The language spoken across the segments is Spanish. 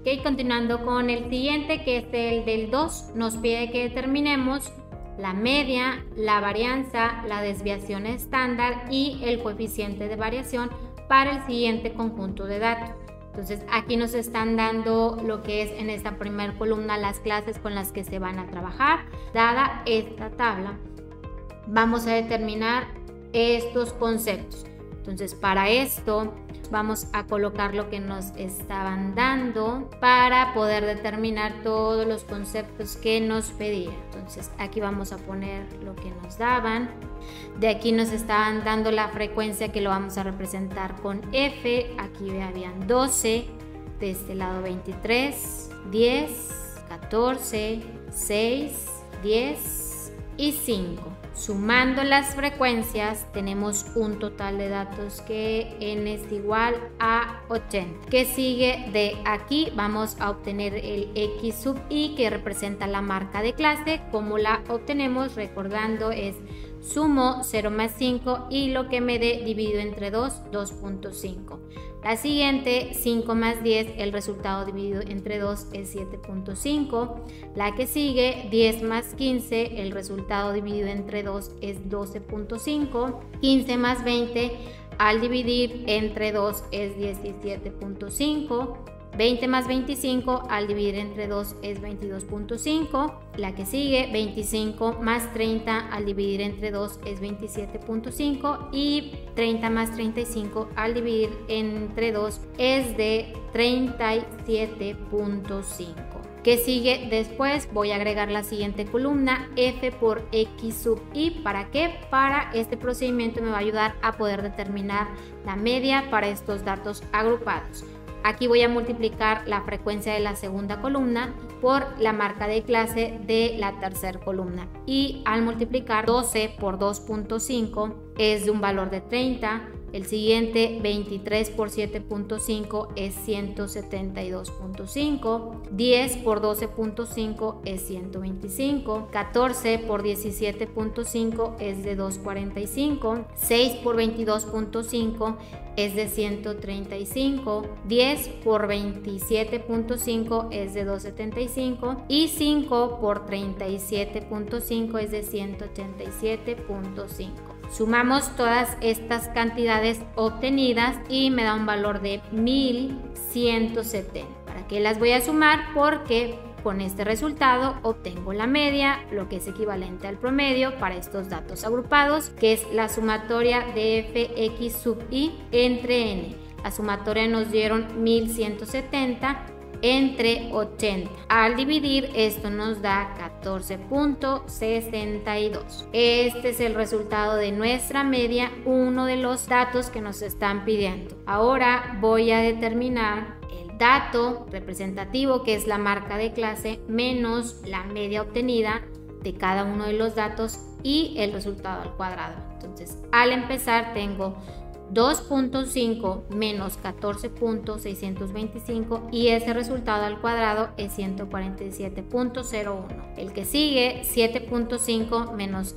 Ok, continuando con el siguiente, que es el del 2, nos pide que determinemos la media, la varianza, la desviación estándar y el coeficiente de variación para el siguiente conjunto de datos. Entonces aquí nos están dando lo que es en esta primera columna las clases con las que se van a trabajar. Dada esta tabla, vamos a determinar estos conceptos. Entonces para esto vamos a colocar lo que nos estaban dando para poder determinar todos los conceptos que nos pedían. Entonces aquí vamos a poner lo que nos daban. De aquí nos estaban dando la frecuencia, que lo vamos a representar con F. Aquí habían 12, de este lado 23, 10, 14, 6, 10 y 5. Sumando las frecuencias tenemos un total de datos que n es igual a 80. ¿Qué sigue de aquí? Vamos a obtener el x sub i, que representa la marca de clase. ¿Cómo la obtenemos? Recordando, es sumo 0 más 5 y lo que me dé dividido entre 2, 2.5. La siguiente, 5 más 10, el resultado dividido entre 2 es 7.5. La que sigue, 10 más 15, el resultado dividido entre 2 es 12.5. 15 más 20, al dividir entre 2 es 17.5. 20 más 25 al dividir entre 2 es 22.5. La que sigue, 25 más 30 al dividir entre 2 es 27.5. Y 30 más 35 al dividir entre 2 es de 37.5. ¿Qué sigue después? Voy a agregar la siguiente columna, f por x sub i. ¿Para qué? Para este procedimiento me va a ayudar a poder determinar la media para estos datos agrupados. Aquí voy a multiplicar la frecuencia de la segunda columna por la marca de clase de la tercera columna. Y al multiplicar 12 por 2.5 es de un valor de 30. El siguiente, 23 por 7.5 es 172.5. 10 por 12.5 es 125. 14 por 17.5 es de 245. 6 por 22.5 es de 135. 10 por 27.5 es de 275. Y 5 por 37.5 es de 187.5. Sumamos todas estas cantidades obtenidas y me da un valor de 1170. ¿Para qué las voy a sumar? Porque con este resultado obtengo la media, lo que es equivalente al promedio para estos datos agrupados, que es la sumatoria de fx sub i entre n. La sumatoria nos dieron 1170 entre 80. Al dividir, esto nos da 14.62. Este es el resultado de nuestra media, uno de los datos que nos están pidiendo. Ahora voy a determinar el dato representativo, que es la marca de clase, menos la media obtenida de cada uno de los datos y el resultado al cuadrado. Entonces, al empezar tengo 2.5 menos 14.625 y ese resultado al cuadrado es 147.01. El que sigue, 7.5 menos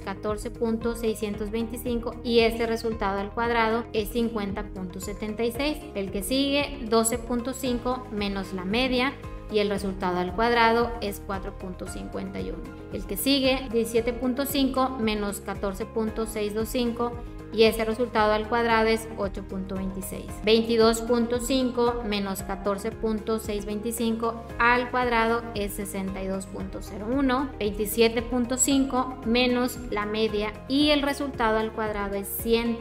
14.625 y ese resultado al cuadrado es 50.76. El que sigue, 12.5 menos la media y el resultado al cuadrado es 4.51. El que sigue, 17.5 menos 14.625 y ese resultado al cuadrado es 8.26. 22.5 menos 14.625 al cuadrado es 62.01. 27.5 menos la media y el resultado al cuadrado es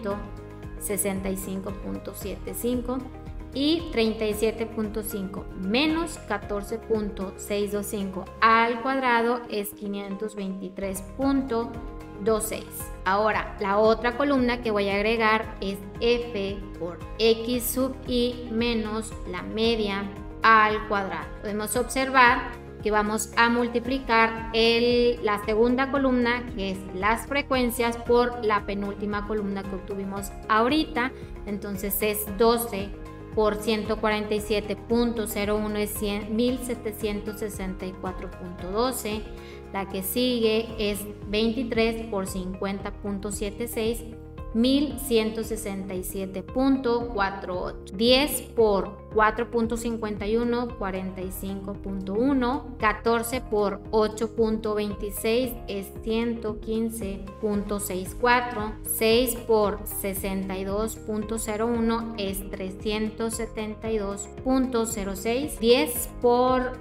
165.75. Y 37.5 menos 14.625 al cuadrado es 523.26. Ahora, la otra columna que voy a agregar es f por x sub i menos la media al cuadrado. Podemos observar que vamos a multiplicar la segunda columna, que es las frecuencias, por la penúltima columna que obtuvimos ahorita. Entonces es 12 por 147.01 es 1764.12. La que sigue es 23 por 50.76 1167.48. 10 por 4.51, 45.1. 14 por 8.26 es 115.64. 6 por 62.01 es 372.06. 10 por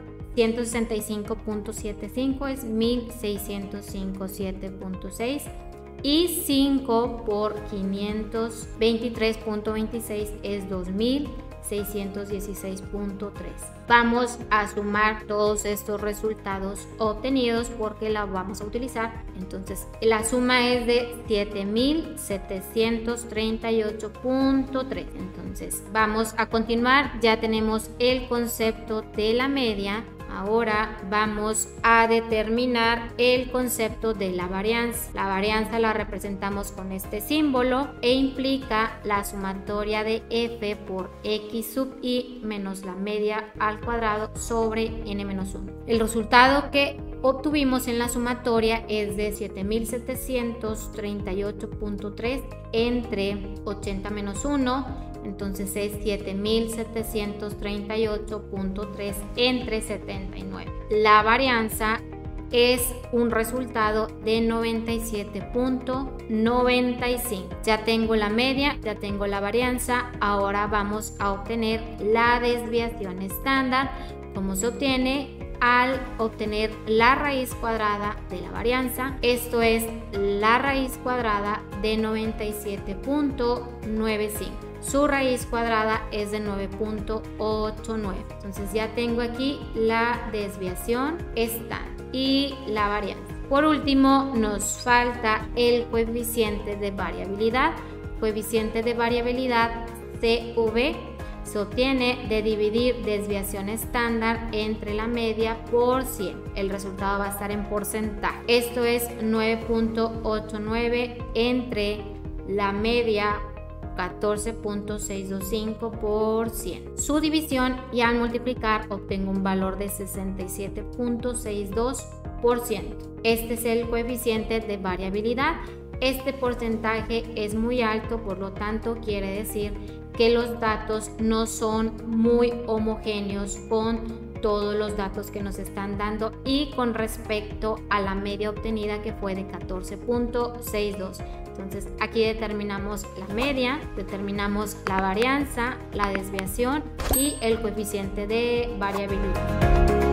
165.75 es 1605.7.6 y 5 por 523.26 es 2616.3. Vamos a sumar todos estos resultados obtenidos porque la vamos a utilizar. Entonces la suma es de 7738.3. Entonces vamos a continuar. Ya tenemos el concepto de la media. Ahora vamos a determinar el concepto de la varianza. La varianza la representamos con este símbolo e implica la sumatoria de f por x sub i menos la media al cuadrado sobre n menos 1. El resultado que obtuvimos en la sumatoria es de 7738.3 entre 80 menos 1. Entonces es 7738.3 entre 79. La varianza es un resultado de 97.95. Ya tengo la media, ya tengo la varianza. Ahora vamos a obtener la desviación estándar. ¿Cómo se obtiene? Al obtener la raíz cuadrada de la varianza. Esto es la raíz cuadrada de 97.95. Su raíz cuadrada es de 9.89. Entonces ya tengo aquí la desviación estándar y la varianza. Por último, nos falta el coeficiente de variabilidad. Coeficiente de variabilidad CV se obtiene de dividir desviación estándar entre la media por 100. El resultado va a estar en porcentaje. Esto es 9.89 entre la media 14.625 por 100. Su división y al multiplicar obtengo un valor de 67.62%. Este es el coeficiente de variabilidad. Este porcentaje es muy alto, por lo tanto quiere decir que los datos no son muy homogéneos con todos los datos que nos están dando y con respecto a la media obtenida que fue de 14.62. Entonces aquí determinamos la media, determinamos la varianza, la desviación y el coeficiente de variabilidad.